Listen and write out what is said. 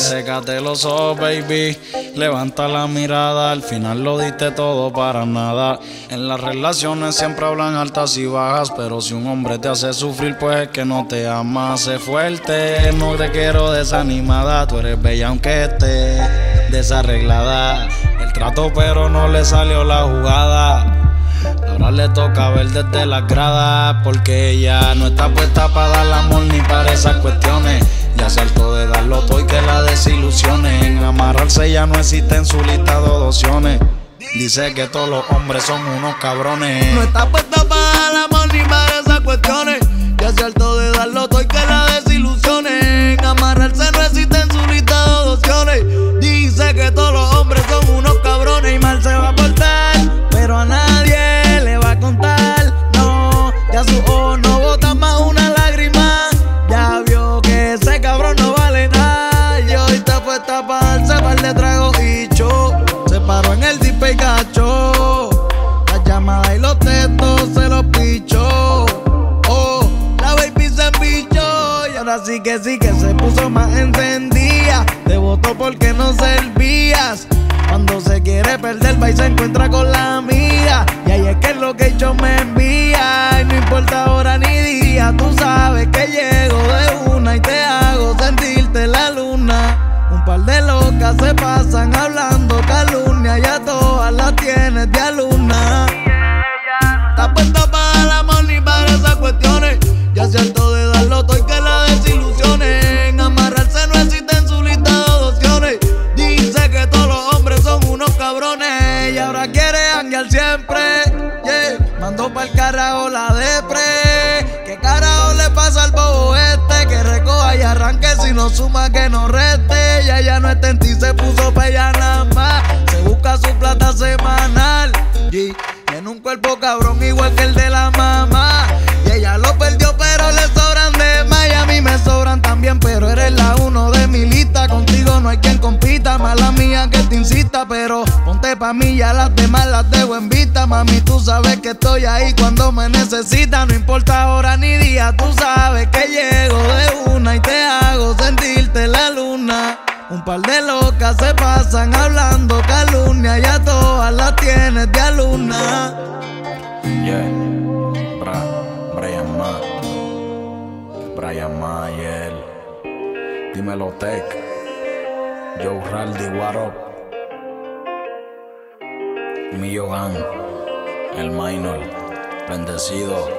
sécate los ojos, baby. Levanta la mirada, al final lo diste todo para nada. En las relaciones siempre hablan altas y bajas, pero si un hombre te hace sufrir, pues es que no te ama. Sé fuerte, no te quiero desanimada. Tú eres bella aunque estés desarreglada. El trato pero no le salió la jugada. Ahora le toca ver desde las gradas, porque ella no está puesta para dar amor ni para esas cuestiones. Ya se hartó de darlo todo y que la desilusiones. En amarrarse ya no existe en su lista de opciones. Dice que todos los hombres son unos cabrones. No está puesta para dar amor ni para esas cuestiones. Ya se hartó de darlo todo y que la desilusiones. En amarrarse no existe en su lista de opciones. Dice que todos los hombres son unos cabrones y mal se va a portar, pero a nadie le va a contar. No, ya su ojo no bota más una lágrima. Ya vio que ese cabrón no vale nada. Y hoy está puesta para darse par de tragos y show. Se paró en el dispe y cachó las llamadas y los textos se los pichó. Oh, la baby se embichó. Y ahora sí que se puso más encendida. Te votó porque no servías. Cuando se quiere perder va y se encuentra con la amiga. Y ahí es que es lo que yo me envía. Y no importa hora ni día, tú sabes que llego de una y te hago sentirte la luna. Un par de locas se pasan hablando calumnia, ya todas las tienes de alumna. Está puesta para el amor ni para esas cuestiones. Ya se hartó de darlo todo y que la desilusiones. En amarrarse no existe en su lista de opciones. Dice que todos los hombres son unos cabrones. Y ahora quiere janguear siempre, yeah. Mandó pa'l carajo la depre. ¿Qué carajo le pasa al bobo este? Que recoja y arranque, si no suma que no reste. Ya no está en ti, se puso pa' ella nada más. Se busca su plata semanal, yeah. Tiene un cuerpo cabrón igual que el de la mamá. Y ella lo perdió pero le sobran de más. Y a mí me sobran también, pero eres la uno de mi lista. Contigo no hay quien compita, mala mía que te insista. Pero ponte pa' mí, ya las demás las dejo en vista. Mami, tú sabes que estoy ahí cuando me necesitas. No importa hora ni día, tú sabes que llego de una y te hago sentirte la luna. Un par de locas se pasan hablando calumnia, ya todas las tienes de alumna. Yeah, Brian Mayer, dímelo Tech, Joe Raldi, what up, Millo Gang, el minor, bendecido.